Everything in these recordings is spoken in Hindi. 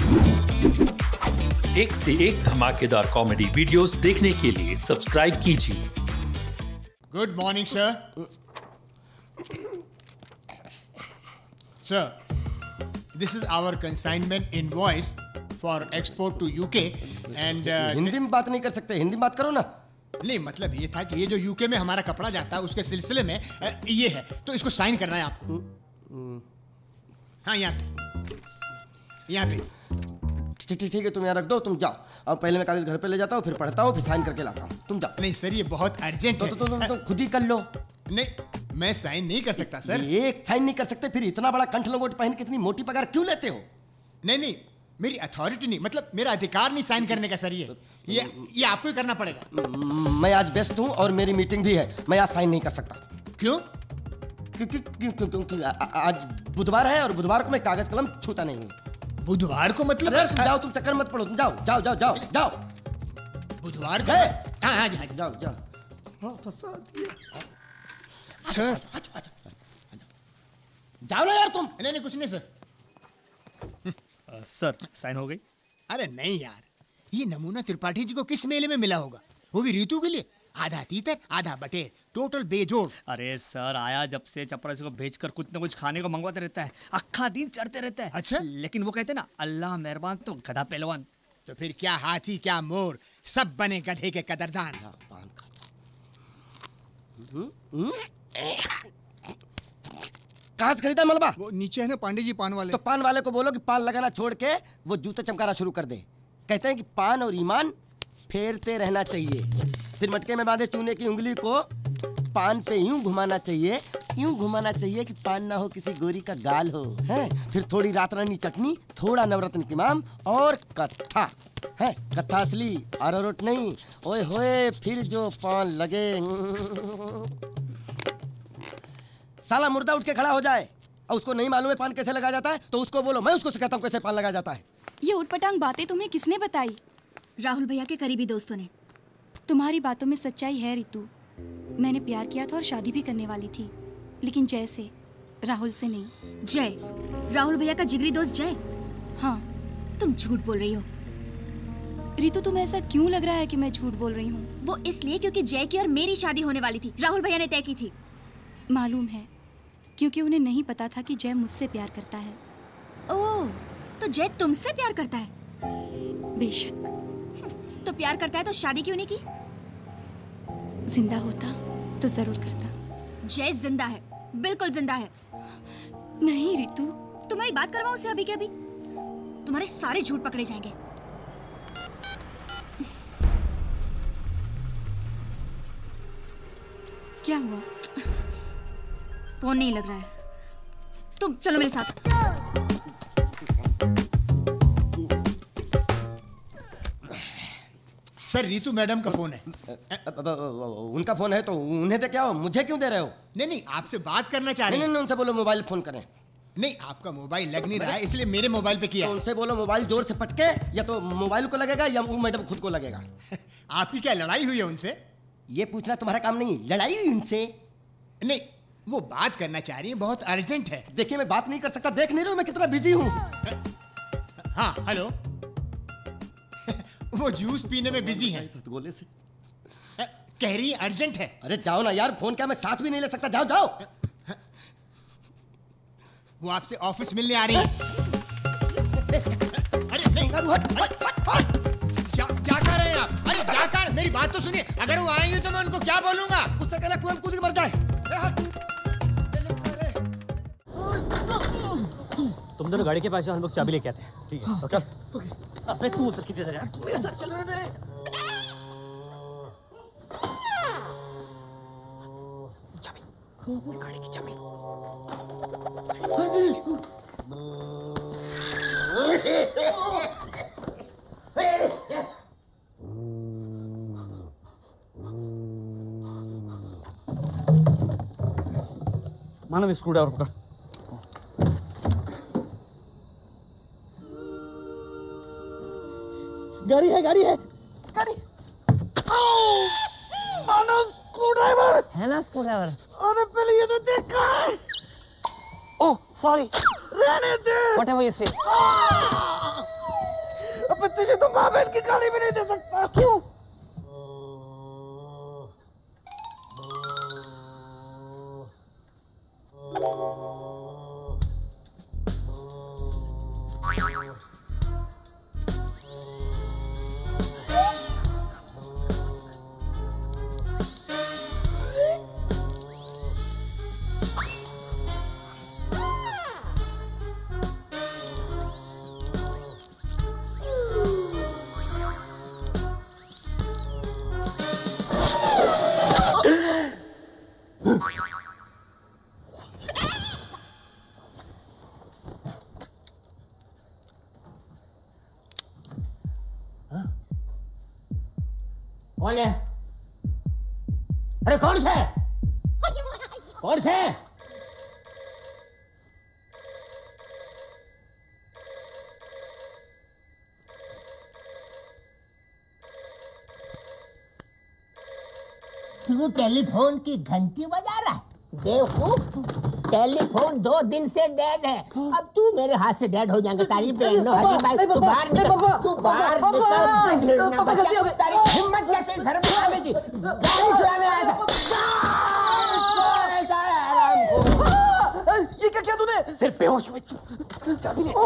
एक से एक धमाकेदार कॉमेडी वीडियोस देखने के लिए सब्सक्राइब कीजिए। Good morning sir. Sir, this is our consignment invoice for export to UK and Hindi में बात नहीं कर सकते, हिंदी में बात करो ना। नहीं, मतलब ये था कि ये जो यूके में हमारा कपड़ा जाता है उसके सिलसिले में ये है, तो इसको साइन करना है आपको। हाँ, यहाँ पे। ठीक है, तुम यहाँ रख दो, तुम जाओ। अब पहले मैं कागज घर पे ले जाता हूँ, फिर पढ़ता हूँ, फिर साइन करके लाता हूँ। तुम जाओ। नहीं सर, ये बहुत अर्जेंट है। तो खुद ही कर लो। नहीं, मैं साइन नहीं कर सकता सर। एक साइन नहीं कर सकते, फिर इतना बड़ा कंठ लंगोट पहन के इतनी मोटी पगार क्यों लेते हो? नहीं, मेरी अथॉरिटी नहीं, मतलब मेरा अधिकार नहीं साइन करने का सर। ये आपको ही करना पड़ेगा। मैं आज व्यस्त हूँ और मेरी मीटिंग भी है, मैं आज साइन नहीं कर सकता। क्यों? क्योंकि आज बुधवार है और बुधवार को मैं कागज कलम छूता नहीं हूँ। बुधवार को मतलब? तुम जाओ, तुम चक्कर मत पड़ो, तुम जाओ। बुधवार का? हाँ, जाओ। सर जाओ ना यार तुम। नहीं, कुछ नहीं सर। सर, साइन हो गई? अरे नहीं यार, ये नमूना त्रिपाठी जी को किस मेले में मिला होगा, वो भी रीतू के लिए। आधा तीतर आधा बटेर, टोटल बेजोड़। अरे सर, आया जब से चपरासी को भेजकर कुछ न कुछ खाने को मंगवाते रहता है, अक्खा दिन चढ़ते रहता है। अच्छा? लेकिन वो कहते ना, अल्लाह मेहरबान तो गधा पहलवान। तो फिर क्या हाथी क्या मोर, सब बने गधे के कदरदान। कहाँ से खरीदा मलबा? वो नीचे है ना पांडे जी पान वाले। तो पान वाले को बोलो कि पान लगाना छोड़ के वो जूते चमकाना शुरू कर दे। कहते हैं कि पान और ईमान फेरते रहना चाहिए। फिर मटके में बांधे चूने की उंगली को पान पे यूं घुमाना चाहिए कि पान ना हो किसी गोरी का गाल हो। हैं? फिर थोड़ी रात रानी चटनी, थोड़ा नवरत्न की माम और कत्था। है कत्था असली, अरारोट नहीं। ओए होए, फिर जो पान लगे। साला मुर्दा उठ के खड़ा हो जाए और उसको नहीं मालूम है पान कैसे लगाया जाता है, तो उसको बोलो मैं उसको सिखाता हूँ कैसे पान लगाया जाता है। ये उटपटांग बातें तुम्हें किसने बताई? राहुल भैया के करीबी दोस्तों ने। तुम्हारी बातों में सच्चाई है रितु। मैंने प्यार किया था और शादी भी करने वाली थी, लेकिन जय से, राहुल से नहीं। जय? राहुल भैया का जिगरी दोस्त जय? हाँ। तुम झूठ बोल रही हो रितु। तुम्हें ऐसा क्यों लग रहा है कि मैं झूठ बोल रही हूँ? वो इसलिए क्योंकि जय की और मेरी शादी होने वाली थी, राहुल भैया ने तय की थी। मालूम है, क्योंकि उन्हें नहीं पता था कि जय मुझसे प्यार करता है। ओह, तो जय तुमसे प्यार करता है? बेशक। तो प्यार करता है तो शादी क्यों नहीं की? जिंदा होता तो जरूर करता। जय जिंदा है, बिल्कुल जिंदा है। नहीं रितु। तुम्हारी बात करवाओ उससे अभी के अभी, तुम्हारे सारे झूठ पकड़े जाएंगे। क्या हुआ? फोन नहीं लग रहा है। तुम चलो मेरे साथ। सर, रीतू मैडम का फोन है। उनका फोन है तो उन्हें दे, क्या हो? मुझे क्यों दे रहे हो? नहीं, आपसे बात करना चाह रहे हैं। नहीं, उनसे बोलो मोबाइल फोन करें। नहीं, आपका मोबाइल लग नहीं रहा है, इसलिए मेरे मोबाइल पे किया। तो उनसे बोलो मोबाइल जोर से पटके, या तो मोबाइल को लगेगा या वो मैडम खुद को लगेगा। आपकी क्या लड़ाई हुई है उनसे? ये पूछना तुम्हारा काम नहीं, लड़ाई हुई उनसे। नहीं, वो बात करना चाह रही है, बहुत अर्जेंट है। देखिए, मैं बात नहीं कर सकता, देख नहीं रहे हो मैं कितना बिजी हूँ। हाँ, हेलो। वो जूस पीने में बिजी है। सतगोले से कह रही है अर्जेंट है। अरे जाओ ना यार, फोन क्या मैं सांस भी नहीं ले सकता? जाओ। वो आपसे ऑफिस मिलने आ रही है। अरे नहीं, क्या कर रहे हैं आप? अरे जाकर मेरी बात तो सुनिए। अगर वो आएंगे तो मैं उनको क्या बोलूंगा? उससे कहना कुएं में कूद के मर जाए। तुम दोनों गाड़ी के पास जाओ, हम लोग चाबी लेके आते हैं। ठीक है? ओके। अबे तू उधर किधर जा रहा है? तू मेरे साथ चल रहा है। चाबी, गाड़ी की चाबी। मानव स्क्रू ड्राइवर पकड़। गाड़ी है गाड़ी। मानव स्क्रूड्राइवर है ना, स्क्रूड्राइवर। अरे पहले ये तो देखा है। ओह सॉरी, रहने दे। व्हाटएवर यू से। तो माँ बहन की गाली भी नहीं दे सकता। क्यों? कौन है? अरे कौन से? कौन से? तू टेलीफोन की घंटी बजा रहा है? बेवकूफ, टेलीफोन 2 दिन से डेड है। अब तू मेरे हाथ से डेड हो जाएगा। तारीफ नो हरी भाई, तू बाहर निकल, तू बाहर निकल। तारी हिम्मत कैसे घर में आने की? गाड़ी चलाने आया था। ये क्या किया तूने? सिर्फ बेहोश हुए। चाबी ले।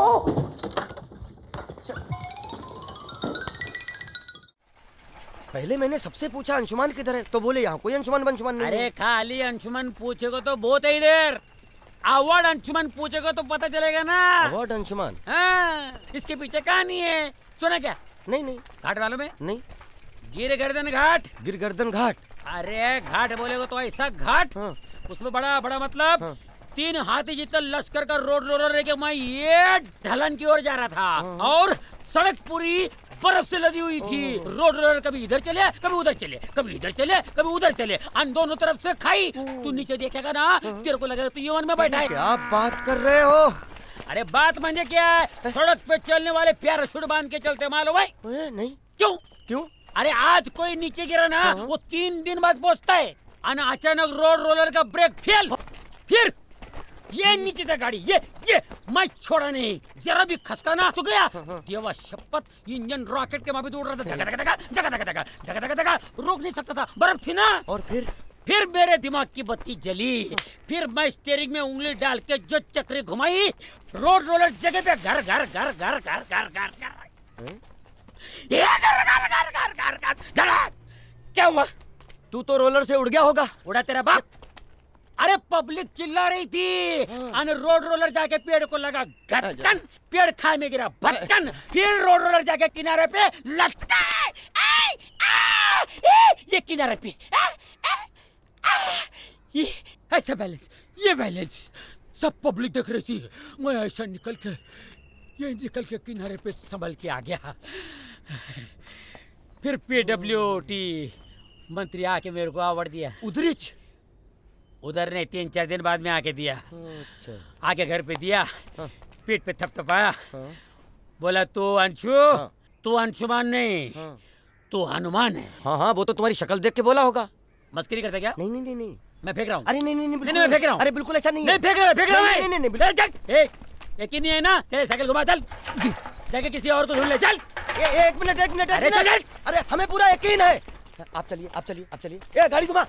पहले मैंने सबसे पूछा अंशुमान किधर है, तो बोले यहाँ कोई अंशुमान बंशुमान नहीं। अरे खाली अंशुमन पूछेगा तो बहुत ही देर, अवार्ड अंशुमन पूछेगा तो पता चलेगा ना। अवार्ड अंशुमान? हाँ, इसके पीछे कहानी है, सुना क्या? नहीं। घाट वालों में? नहीं। गिरगर्दन घाट। गिरगर्दन घाट? अरे घाट बोलेगा तो ऐसा घाट, हाँ। उसमें बड़ा बड़ा मतलब हाँ। 3 हाथी जितना लश्कर का रोड रोलर लेके मैं ये ढलान की ओर जा रहा था, और सड़क पूरी बर्फ से लदी हुई थी। रोड रोलर कभी इधर चले, कभी उधर चले, कभी इधर चले, कभी उधर चले, और दोनों तरफ से खाई। तू नीचे देखेगा ना, तेरे को लगेगा तू यमन में बैठा है। क्या बात कर रहे हो? अरे बात मानिए क्या है, सड़क पे चलने वाले पैराशूट बांध के चलते मालूम है? नहीं। क्यों? क्यों? अरे आज कोई नीचे गिरा ना, वो 3 दिन बाद पहुंचता है। अचानक रोड रोलर का ब्रेक फेल, फिर ये नीचे था गाड़ी, ये मैं छोड़ा नहीं, जरा भी खसका ना तो गया। देवा शपथ, इंजन रॉकेट के माफी उड़ रहा था, धका धका धका धका धका धका धका धका धका, रोक नहीं सकता था, बर्फ थी ना। और फिर मेरे दिमाग की बत्ती जली, फिर मैं स्टीयरिंग में उंगली डाल के जो चक्री घुमाई, रोड रोलर जगह पे घर घर घर घर घर घर घर घर। क्या हुआ? तू तो रोलर से उड़ गया होगा। उड़ा तेरा बाप। अरे पब्लिक चिल्ला रही थी, रोड रोलर जाके पेड़ को लगा गचकन, पेड़ खाई में गिरा भचकन, फिर रोड रोलर जाके किनारे पे लटका। ये किनारे पे ये ऐसा बैलेंस, ये बैलेंस सब पब्लिक देख रही थी। मैं ऐसा निकल के किनारे पे संभल के आ गया। फिर PWT मंत्री आके मेरे को अवार्ड दिया। उधर नहीं, 3-4 दिन बाद में आके दिया। अच्छा। आके घर पे दिया, पीठ पे थपथपाया, बोला तू अंशु, तू अंशुमान नहीं, तू हनुमान है। हाँ, वो तो तुम्हारी शक्ल देख के बोला होगा। मस्करी करता क्या? नहीं। मैं फेंक रहा हूँ। अरे नहीं, मैं फेंक रहा हूँ। अरे बिल्कुल ऐसा नहीं है। फेंक रहा हूँ। नहीं। यकीन नहीं है ना? चल साइकिल घुमा, चल जाके किसी और को ढूंढ ले, चल। एक मिनट। अरे हमें पूरा यकीन है। आप चलिए। ये गाड़ी घुमा।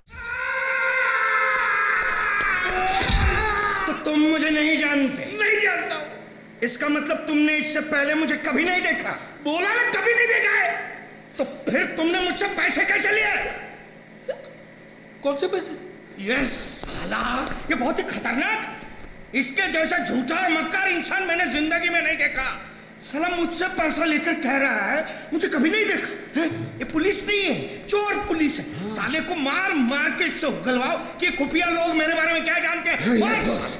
तो तुम मुझे नहीं जानते? नहीं जानता हूँ। इसका मतलब तुमने इससे पहले मुझे कभी नहीं देखा? बोला ना कभी नहीं देखा है। तो फिर तुमने मुझसे पैसे कैसे लिए? कौन से पैसे? यस साला, ये बहुत ही खतरनाक, इसके जैसा झूठा और मक्कार इंसान मैंने जिंदगी में नहीं देखा। साला मुझसे पैसा लेकर कह रहा है मुझे कभी नहीं देखा है? ये पुलिस नहीं है, चोर पुलिस है। साले को मार मार के इससे उगलवाओ कि खुफिया लोग मेरे बारे में क्या जानते हैं।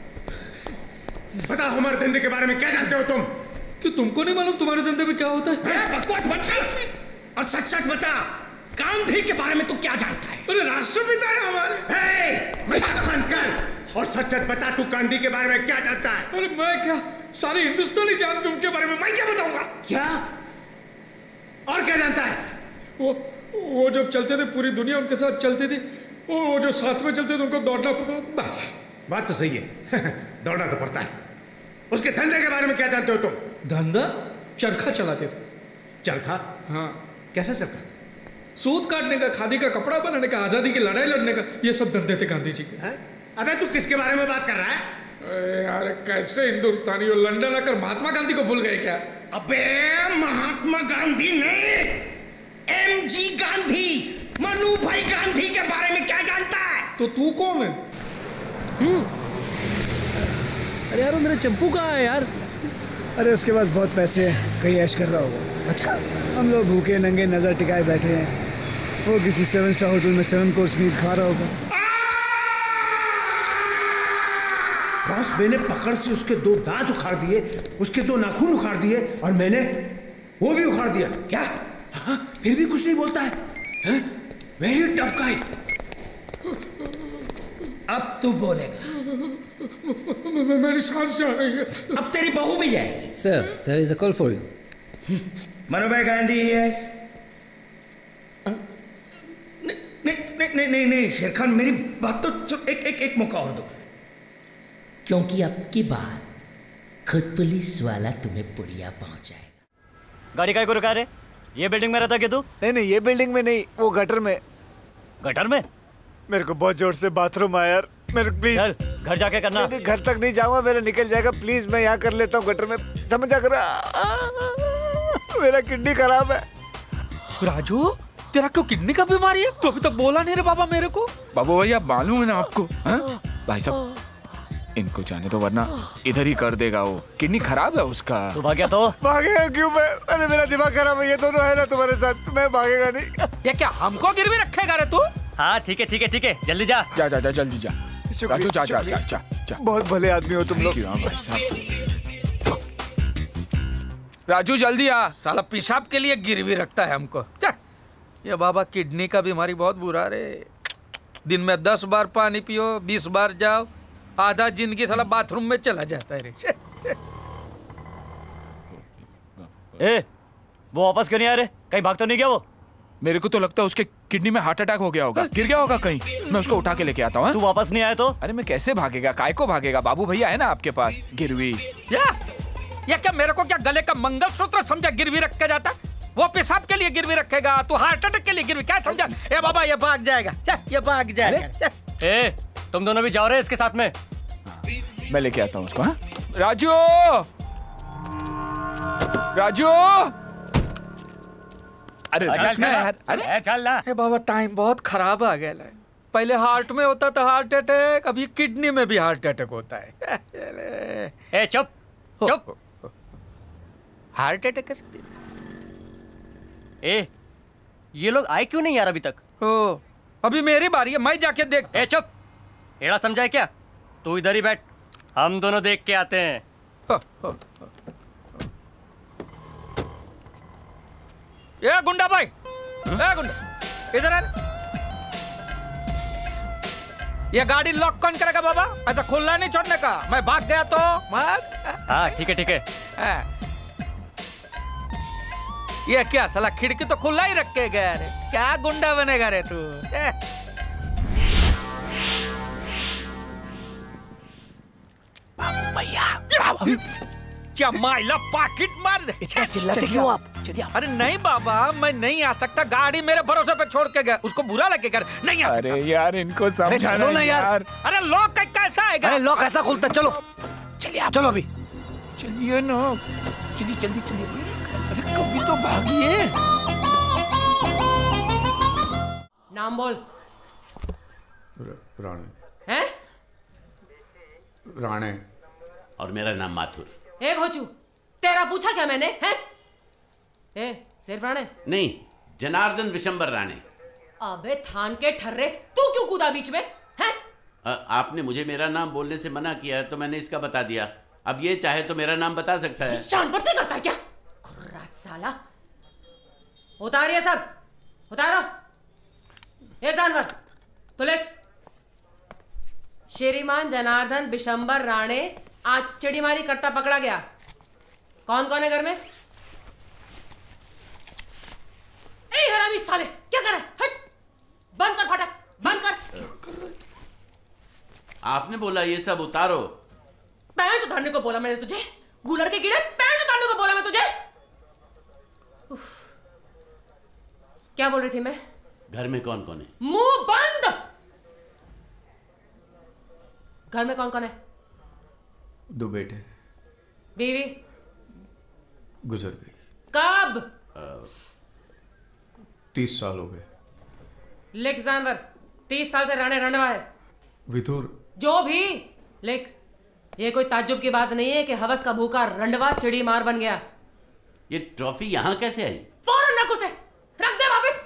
बताओ हमारे धंधे के बारे में क्या जानते हो तुम? कि तुमको नहीं मालूम तुम्हारे धंधे में क्या होता है? बकवास मत कर और सच सच बता, गांधी के बारे में तू क्या जानता है? अरे राष्ट्रपिता है हमारे। बंद कर और सच सच बता, तू गांधी के बारे में क्या जानता है? अरे मैं क्या, सारे हिंदुस्तानी जानते उनके बारे में, मैं क्या बताऊंगा? क्या और क्या जानता है? वो जब चलते थे पूरी दुनिया उनके साथ चलती थी, वो जो साथ में चलते थे उनको दौड़ना पड़ता, बस। बात तो सही है दौड़ना तो पड़ता है। उसके धंधे के बारे में क्या जानते हो तुम? धंधा? चरखा चलाते थे। चरखा? हाँ। कैसा चरखा? सूत काटने का, खादी का कपड़ा बनाने का, आजादी की लड़ाई लड़ने का, ये सब धंधे थे गांधी जी के। अबे तू किसके बारे में बात कर रहा है? अरे यार कैसे हिंदुस्तानी हो, लंदन आकर महात्मा गांधी को भूल गए क्या? अबे महात्मा गांधी नहीं, एमजी गांधी, मनु भाई गांधी के बारे में क्या जानता है? तो तू कौन है? अरे यार वो मेरा चंपू कहाँ है यार? अरे उसके पास बहुत पैसे हैं, कहीं ऐश कर रहा होगा। अच्छा, हम लोग भूखे नंगे नजर टिकाए बैठे हैं, वो किसी 7 स्टार होटल में 7 कोर्स मील खा रहा होगा। बॉस, मैंने पकड़ से उसके 2 दांत उखाड़ दिए, उसके 2 नाखून उखाड़ दिए और मैंने वो भी उखाड़ दिया। क्या? हाँ, फिर भी कुछ नहीं बोलता है? Very tough guy. अब तू बोलेगा। मेरी सांस जा रही है। अब तेरी बहू भी जाएगी। Sir, there is a call for you. Manu भाई गांधी है। नहीं शेर खान, मेरी बात तो एक मौका और दो, क्योंकि अब की बार खुद पुलिस वाला तुम्हें पुड़िया पहुंचाएगा। गाड़ी काय को रुका रे? ये बिल्डिंग में रहता क्या तू? नहीं, ये बिल्डिंग में नहीं, वो गटर में। गटर में? मेरे को बहुत जोर से बाथरूम आया यार, मेरे प्लीज। चल घर जाके करना। नहीं, घर तक नहीं जाऊंगा, मेरा निकल जाएगा, प्लीज मैं यहाँ कर लेता हूँ गटर में, समझ आ कर। मेरा किडनी खराब है। राजू, तेरा क्यों किडनी का बीमारी है? तू अभी तक बोला नहीं रे बाबा मेरे को। बाबू भैया मालूम है ना आपको? भाई साहब इनको जाने दो वरना इधर ही कर देगा वो, किडनी खराब है उसका। तू भागया तो? भागेगा क्यों मैं? अरे मेरा दिमाग खराब है, ये दोनों है ना तुम्हारे साथ, मैं भागेगा नहीं। ये क्या हमको गिरवी रखेगा रे तू? हाँ ठीक है जल्दी जा। जा जल्दी जा राजू, जा। बहुत भले आदमी हो तुम लोग। राजू जल्दी आ। साला पेशाब के लिए गिरवी रखता है हमको। ये बाबा किडनी का बीमारी बहुत बुरा रे। दिन में 10 बार पानी पियो, 20 बार जाओ, आधा जिंदगी साला बाथरूम में चला जाता है रे। वो वापस क्यों नहीं आ रहे? कहीं भाग तो नहीं गया वो? मेरे को तो लगता है उसके किडनी में हार्ट अटैक हो गया होगा, गिर गया होगा कहीं। मैं उसको उठा के लेके आता हूँ। तू वापस नहीं आया तो? अरे मैं कैसे भागेगा, काय को भागेगा? बाबू भैया है ना आपके पास, गिरवी। या क्या मेरे को क्या गले का मंगलसूत्र समझा गिरवी रख के जाता? वो पेशाब के लिए गिरवी रखेगा, तू हार्ट अटैक के लिए गिरवी क्या समझा? ए बाबा ये भाग जाएगा, ये भाग जाएगा। तुम दोनों भी जाओ रहे इसके साथ में? मैं लेके आता हूँ उसको। हाँ राजू, अरे चल ना। बाबा टाइम बहुत खराब आ गया है। पहले हार्ट में होता था हार्ट अटैक, अभी किडनी में भी हार्ट अटैक होता है। चुप। हार्ट अटैक कैसे? ये लोग आए क्यों नहीं यार अभी तक? अभी मेरी बारी है, मैं जाके देखता। चुप, एड़ा समझाए क्या? तू इधर ही बैठ, हम दोनों देख के आते हैं। ये गुंडा भाई, गुंडा इधर आ। ये गाड़ी लॉक कौन करेगा बाबा? ऐसा खुला नहीं छोड़ने का, मैं भाग गया तो हाँ ठीक है। ये क्या साला खिड़की तो खुला ही रख के गया रे, क्या गुंडा बनेगा रे तू? क्या माइला पाकिट मार रहे? चिल्लाते क्यों आप? अरे नहीं बाबा, मैं नहीं आ सकता, गाड़ी मेरे भरोसे पे छोड़ के गया, उसको बुरा लगे कर नहीं आ सकता। अरे यार इनको समझाना ना यार। अरे लॉक कैसा आएगा? अरे लॉक ऐसा खुलता, चलो चलो अभी चलिए ना, चलिए। अरे कभी तो भागिए। नाम बोल। राणे। हैं? राणे। और मेरा नाम माथुर। एक हो चू, तेरा पूछा क्या मैंने? हैं? सिर्फ राणे? नहीं, जनार्दन विशंबर राणे। अबे थान के ठर्रे, तू क्यों कूदा बीच में? हैं? आपने मुझे मेरा नाम बोलने से मना किया है तो मैंने इसका बता दिया। अब ये चाहे तो मेरा नाम बता सकता है। शान बढ़ते करता है क्या? खुर्रात साला। उतारिए सब, उतारो। ये जानवर तो ले। श्रीमान जनार्दन विशंबर राणे आज चिड़ीमारी करता पकड़ा गया। कौन कौन है घर में? ए हरामी साले, क्या कर रहा है? हट, बंद कर फाटक, बंद कर। आपने बोला ये सब उतारो। पैंट उतारने को बोला मैंने तुझे? गुलर के कीड़े, पैंट उतारने को बोला मैं तुझे? क्या बोल रही थी मैं? घर में कौन कौन है? मुंह बंद। घर में कौन कौन है? 2 बेटे। बीवी? गुजर गई। कब? 30 साल हो गए। लिख जानवर, 30 साल से राणे रंडवा है। विदुर। जो भी लिख। ये कोई ताज्जुब की बात नहीं है कि हवस का भूखा रंडवा चिड़ी मार बन गया। ये ट्रॉफी यहाँ कैसे आई? फौरन रख उसे, रख दे वापस।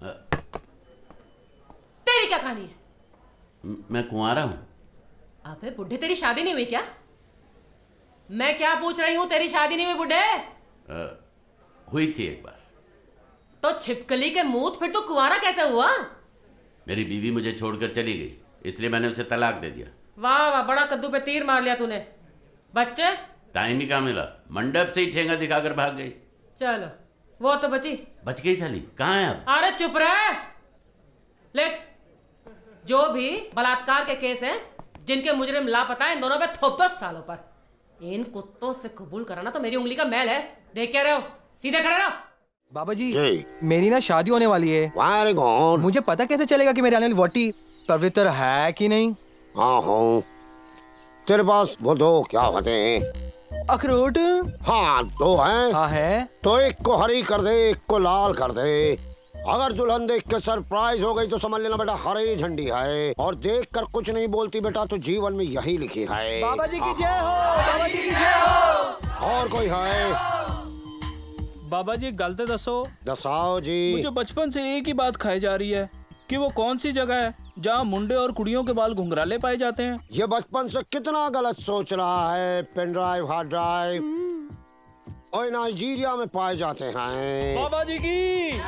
तेरी क्या कहानी है? मैं कुंवारा हूँ। अबे बुढ़े, तेरी शादी नहीं हुई क्या? मैं क्या पूछ रही हूँ, तेरी शादी नहीं हुई बुढ़े? हुई थी एक बार। तो छिपकली के मुंह, फिर तो कुंवारा कैसे हुआ? मेरी बीवी मुझे छोड़कर चली गई, इसलिए मैंने उसे तलाक दे दिया। वाह वाह, बड़ा कद्दू पे तीर मार लिया तूने। बच्चे? टाइम ही कहाँ मिला, मंडप से ही ठेंगा दिखाकर भाग गई। चलो, वो तो बची। बच गई साली, कहाँ है अब? अरे चुप रहे। लिख, जो भी बलात्कार के केस हैं, जिनके मुजरिम लापता है, इन दोनों पे थोप 10 सालों पर। इन कुत्तों से कबूल कराना तो मेरी उंगली का मैल है। देख क्या रहे हो, सीधे खड़े रहो। बाबा जी, मेरी ना शादी होने वाली है। मुझे पता कैसे चलेगा कि मेरे आने वाली वोटी पवित्र है कि नहीं? हाँ हाँ, तेरे पास वो 2 क्या होते हैं? अखरोट। हाँ 2 हैं। हाँ है। तो एक को हरी कर दे, एक को लाल कर दे। अगर दुल्हन देख के सरप्राइज हो गई तो समझ लेना बेटा हरी झंडी है, और देख कर कुछ नहीं बोलती बेटा तो जीवन में यही लिखी है। बाबा जी की जय हो, बाबा जी की जय हो। और कोई है? बाबा जी गलत दसो। दसाओ जी। मुझे बचपन से एक ही बात खाई जा रही है कि वो कौन सी जगह है जहाँ मुंडे और कुड़ियों के बाल घुंघराले पाए जाते हैं। ये बचपन से कितना गलत सोच रहा है। पेन ड्राइव, हार्ड ड्राइव और नाइजीरिया में पाए जाते हैं। बाबा जी की।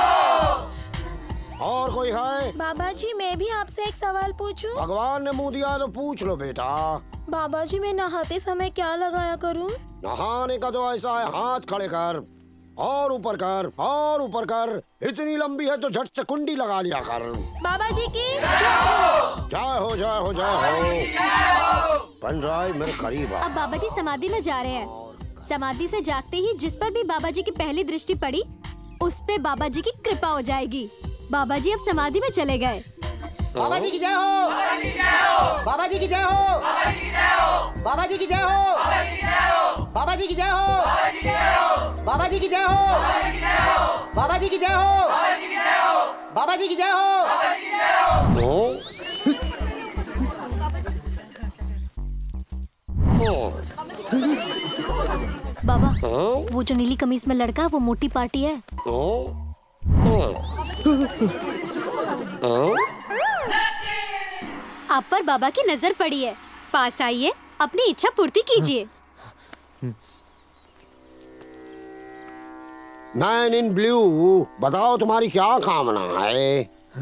और कोई है? बाबा जी, मैं भी आपसे एक सवाल पूछूं? भगवान ने मुंह दिया तो पूछ लो बेटा। बाबा जी, मैं नहाते समय क्या लगाया करूं? नहाने का तो ऐसा है, हाथ खड़े कर और ऊपर कर और ऊपर कर। इतनी लंबी है तो झट से कुंडी लगा लिया कर। बाबा जी की जय हो, जय हो, जय हो। पेन ड्राइव मेरे करीब। अब बाबा जी समाधि में जा रहे हैं। समाधि से जागते ही जिस पर भी बाबा जी की पहली दृष्टि पड़ी, उस पे बाबा जी की कृपा हो जाएगी। बाबा जी अब समाधि में चले गए। बाबा जी की जय हो, बाबा जी की जय हो, बाबा जी की जय हो, बाबा जी की जय हो, बाबा जी की जय हो, बाबा जी की जय हो, बाबा जी की जय हो। बाबा, वो जो नीली कमीज में लड़का, वो मोटी पार्टी है। आप पर बाबा की नजर पड़ी है, पास आइए, अपनी इच्छा पूर्ति कीजिए। मैन इन ब्लू, बताओ तुम्हारी क्या कामना है?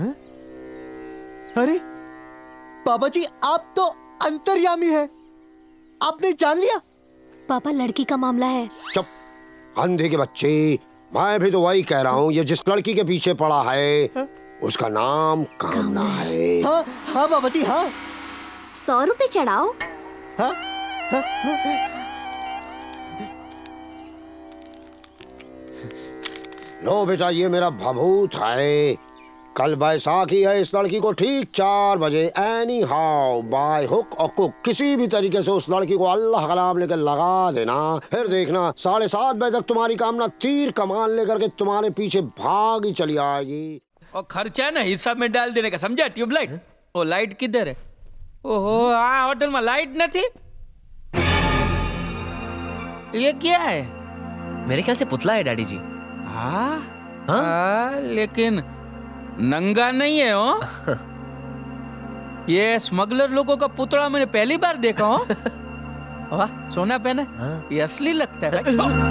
अरे बाबा जी, आप तो अंतर्यामी है, आपने जान लिया? पापा, लड़की का मामला है। चुप, अंधे के बच्चे, मैं भी तो वही कह रहा हूँ। ये जिस लड़की के पीछे पड़ा है उसका नाम कामना है। हाँ हाँ बाबा जी, हाँ। 100 रुपए चढ़ाओ। हाँ? हाँ? लो बेटा, ये मेरा भभूत है। कल बैसाखी है, इस लड़की को ठीक 4 बजे एनी हाउ बाय हुक और कुक किसी भी तरीके से उस लड़की को अल्लाह का नाम लेकर लगा देना। फिर देखना 7:30 बजे तक तुम्हारी कामना तीर कमान लेकर के तुम्हारे पीछे भागी चली आएगी। और खर्चा ना हिसाब में डाल देने का, समझा? ट्यूबलाइट। ओ लाइट किधर है? ओहो, हाँ होटल में लाइट न थी। ये क्या है? मेरे ख्याल से पुतला है डैडी जी। हाँ? लेकिन नंगा नहीं है हो। ये स्मगलर लोगों का पुतला मैंने पहली बार देखा हो। वाह, सोना पहना। ये असली लगता है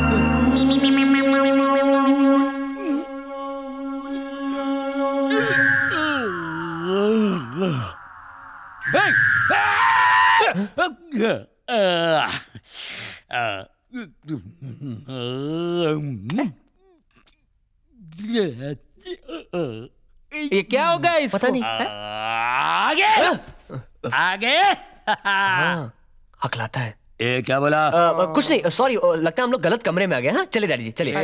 ये क्या होगा इसको? पता नहीं। आगे आगे। हाँ, हकलाता है। ए क्या बोला? कुछ नहीं, सॉरी, लगता है हम लोग गलत कमरे में आ गए। हाँ चलिए डैडी जी चलिए।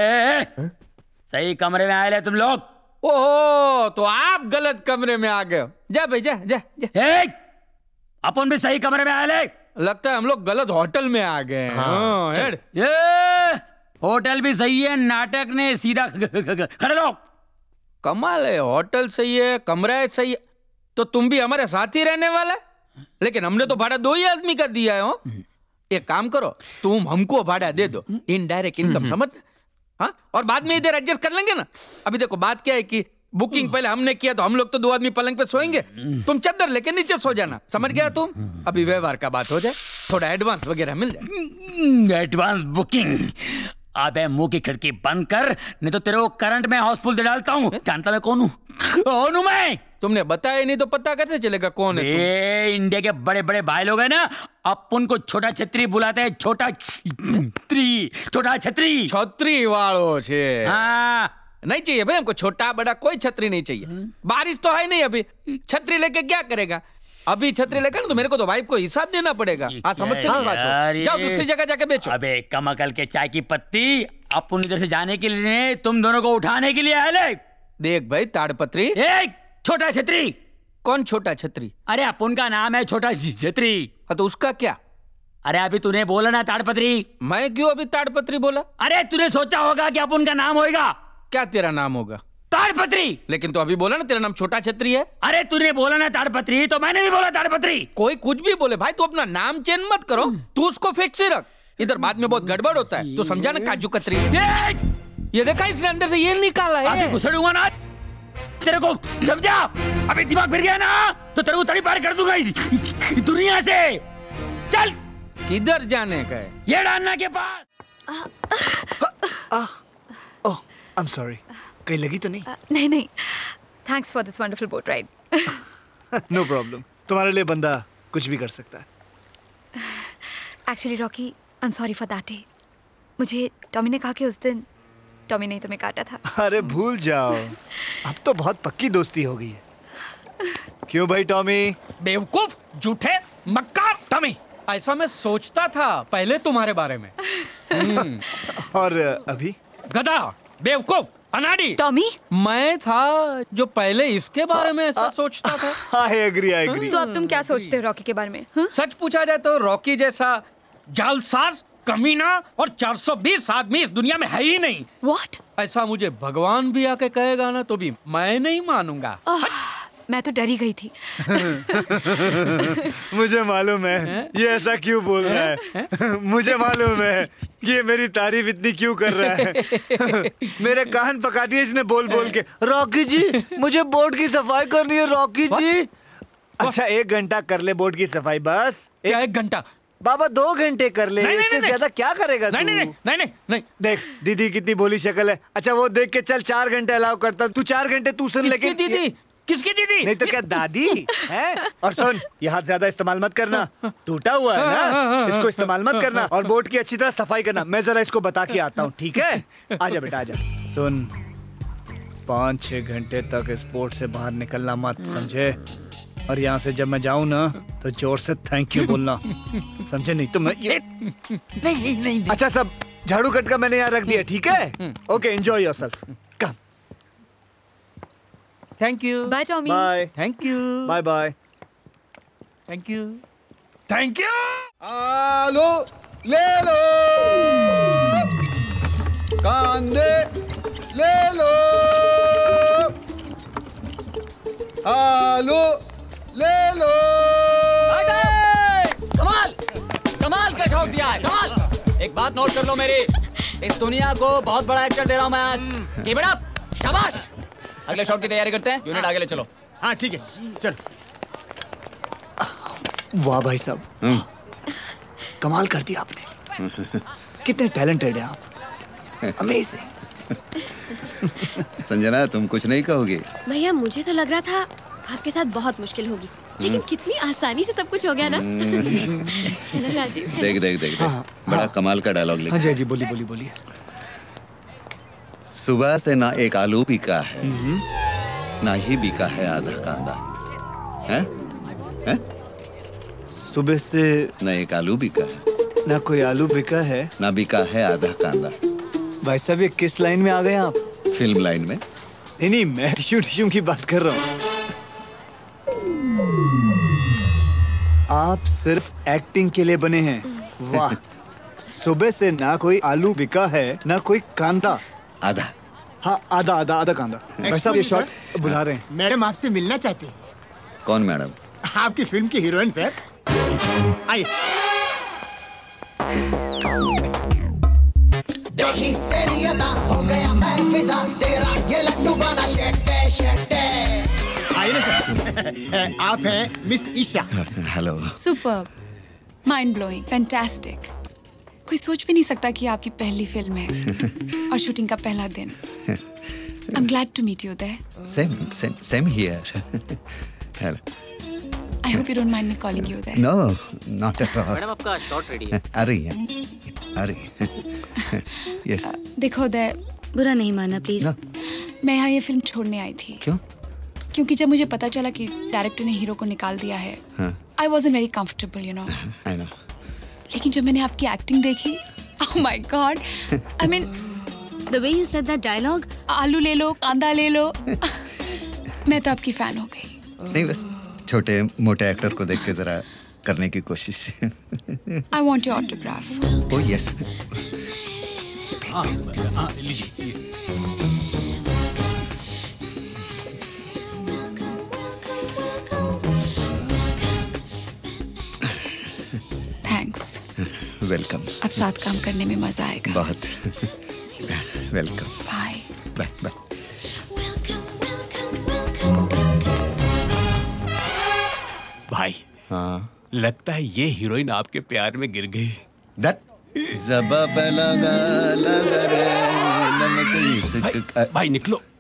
सही कमरे में आए तुम लोग। ओहो, तो आप गलत कमरे में आ गए। जा भाई जा जा, जा। अपन भी सही कमरे में आए। लगता है हम लोग गलत होटल में आ गए। हाँ, ये होटल भी सही है, नाटक ने सीधा खड़े रहो। कमाल है, होटल सही है, कमरा सही है, तो तुम भी हमारे साथ ही रहने वाला? लेकिन हमने तो भाड़ा 2 ही आदमी का दिया है। हो एक काम करो, तुम हमको भाड़ा दे दो, इनडायरेक्ट इनकम समझ। हाँ, और बाद में इधर एडजस्ट कर लेंगे ना। अभी देखो बात क्या है कि बुकिंग पहले हमने किया तो हम लोग तो 2 आदमी पलंग पे सोएंगे, तुम चादर लेके नीचे सो जाना, समझ गया तुम? अभी व्यवहार का बात हो जाए, थोड़ा एडवांस वगैरह मिल जाए। Advance booking? अबे मुंह की खिड़की बंद कर, नहीं तो तेरे को करंट में हाउसफुल दे डालता हूँ। जानता मैं कौन हूँ? कौन हूँ मैं? तुमने बताया नहीं तो पता कैसे चलेगा कौन है? इंडिया के बड़े बड़े भाई लोग हैं ना, अपन को छोटा छतरी बुलाते हैं। छोटा छतरी, छोटा छतरी। छतरी वालों से हाँ। नहीं चाहिए भाई हमको, छोटा बड़ा कोई छतरी नहीं चाहिए। बारिश तो है नहीं अभी, छतरी लेके क्या करेगा? अभी छतरी लेकर ना तो मेरे को तो वाइफ को हिसाब देना पड़ेगा। हाँ समझ से नहीं बात हो। जाओ दूसरी जगह जाके बेचो। अबे कमकल के चाय की पत्ती, अपन इधर से जाने के लिए तुम दोनों को उठाने के लिए आए। देख भाई ताड़पत्री, एक छोटा छतरी। कौन छोटा छतरी? अरे अपन का नाम है छोटा छतरी। तो उसका क्या? अरे अभी तूने बोला ना ताड़पत्री। मैं क्यों अभी ताड़पत्री बोला? अरे तूने सोचा होगा कि अपन का नाम होगा। क्या तेरा नाम होगा? ताड़पत्री। लेकिन तो अभी बोला ना तेरा नाम छोटा छतरी है। अरे तूने बोला ना ताड़पत्री, तो मैंने भी बोला ताड़पत्री। कोई कुछ भी बोले भाई, तू अपना नाम चेंज मत करो, तू उसको फिक्स ही रख। इधर बाद में बहुत गड़बड़ होता है, तो समझा ना काजू कतरी। ये देखा इसने अंदर से ये निकाला है। अभी घुसड़ूंगा ना तेरे को, समझा? अभी दिमाग फिर गया ना तो तेरे को तड़ी पार कर दूंगा इस दुनिया से। चल। किधर जाने का है? ये डालना के पास। ओह, आई एम सॉरी, कहीं लगी तो नहीं? नहीं नहीं, thanks for this wonderful boat ride. No problem, तुम्हारे लिए बंदा कुछ भी कर सकता है। Actually Rocky, I am sorry for that day. मुझे टॉमी ने कहा कि उस दिन टॉमी ने तुम्हें काटा था। अरे भूल जाओ, अब तो बहुत पक्की दोस्ती हो गई है। क्यों भाई टॉमी? बेवकूफ, झूठे, मक्कार टॉमी। ऐसा मैं सोचता था पहले तुम्हारे बारे में। और अभी? गधा, बेवकूफ, अनाड़ी। टॉमी? मैं था जो पहले इसके बारे में ऐसा सोचता था। I agree. तो अब तुम क्या सोचते हो रॉकी के बारे में? सच पूछा जाए तो रॉकी जैसा जालसाज, कमीना और 420 आदमी इस दुनिया में है ही नहीं। What? ऐसा मुझे भगवान भी आके कहेगा ना तो भी मैं नहीं मानूंगा। मैं तो डरी गई थी। मुझे मालूम है ये ऐसा क्यों बोल रहा है। मुझे मालूम है कि ये मेरी तारीफ इतनी क्यों कर रहा है। मेरे कान पका दिए इसने बोल बोल के। रॉकी जी, मुझे बोर्ड की सफाई करनी है रॉकी जी। अच्छा 1 घंटा कर ले बोर्ड की सफाई बस। 1 घंटा? बाबा 2 घंटे कर ले, इससे ज्यादा क्या करेगा तू? नहीं। देख दीदी कितनी बोली शक्ल है। अच्छा वो देख के चल 4 घंटे अलाउ करता, तू 4 घंटे तू सुन। लेकिन दीदी, किसकी दीदी? नहीं तो क्या दादी है? और सुन, ये हाथ ज्यादा इस्तेमाल मत करना, टूटा हुआ है ना, इसको इस्तेमाल मत करना। और बोर्ड की अच्छी तरह सफाई करना। मैं जरा इसको बता के आता हूँ, ठीक है? आजा बेटा आजा। सुन, 5-6 घंटे तक इस बोर्ड से बाहर निकलना मत, समझे? और यहाँ से जब मैं जाऊँ ना तो जोर से थैंक यू बोलना, समझे? नहीं तो मैं नहीं। अच्छा सब झाड़ू कट का मैंने यहाँ रख दिया, ठीक है? Okay, enjoy yourself. Come. Thank you. Bye Tommy. Bye. Thank you. Bye bye. Thank you. Thank you. आलू ले लो, कांदे ले लो, आलू ले लो। कमाल का ठोक दिया है, कमाल। एक बात नोट कर लो मेरी, इस दुनिया को बहुत बड़ा एक्टर दे रहा हूं मैं आज। कीप इट अप, शाबाश। अगले शॉट की तैयारी करते हैं, यूनिट आगे ले चलो। हाँ ठीक है, चल। वाह भाई साहब, कमाल कर दिया आपने। कितने टैलेंटेड हैं आप, अमेजिंग। संजना तुम कुछ नहीं कहोगे? भैया मुझे तो लग रहा था आपके साथ बहुत मुश्किल होगी, लेकिन कितनी आसानी से सब कुछ हो गया ना। हेलो राजीव। देख बड़ा कमाल का डायलॉग लिखा। हाँ जी बोलिए। सुबह से ना एक आलू बिका है, ना ही बिका है आधा कांदा। हैं? सुबह से न एक आलू बिका है, ना कोई आलू बिका है, ना बिका है आधा कांदा। भाई साहब ये किस लाइन में आ गए आप? फिल्म लाइन में। नहीं, मैं टिश्यू की बात कर रहा हूँ। आप सिर्फ एक्टिंग के लिए बने हैं। वाह, सुबह से ना कोई आलू बिका है, ना कोई कांदा। आधा। हाँ, आधा कांदा। भाई साहब ये शॉट बुला रहे हैं। मैडम आपसे मिलना चाहती है। कौन मैडम? आपकी फिल्म की हीरोइन सर। आइए। देखी तेरी अदा हो गया मैं फिदा, तेरा ये लड्डू बना शेटे शेटे। आइए ना सर। आप हैं miss Isha. Hello. Superb, mind blowing, fantastic. कोई सोच भी नहीं सकता कि आपकी पहली फिल्म है और शूटिंग का पहला दिन। I am glad to meet you there. Same here. Hello. I hope you don't mind me calling you there. No, not at all. Madam आपका शॉट रेडी है। आ रही है। Yes. देखो उदय, बुरा नहीं माना प्लीज। मैं यहाँ ये फिल्म छोड़ने आई थी। क्यों? क्योंकि जब मुझे पता चला कि डायरेक्टर ने हीरो को निकाल दिया है, I wasn't very comfortable, you know. I know. लेकिन जब मैंने आपकी एक्टिंग देखी, oh my God, I mean, the way you said that dialogue, आलू ले लो, कांदा ले लो, मैं तो आपकी फैन हो गई। नहीं, बस छोटे मोटे एक्टर को देख के जरा करने की कोशिश। I want your autograph. Oh yes. लीजिए। थैंक्स। वेलकम। अब साथ काम करने में मजा आएगा। बहुत। वेलकम। बाय। Bye bye. भाई, हाँ, लगता है ये हीरोइन आपके प्यार में गिर गई। भाई, भाई निकलो।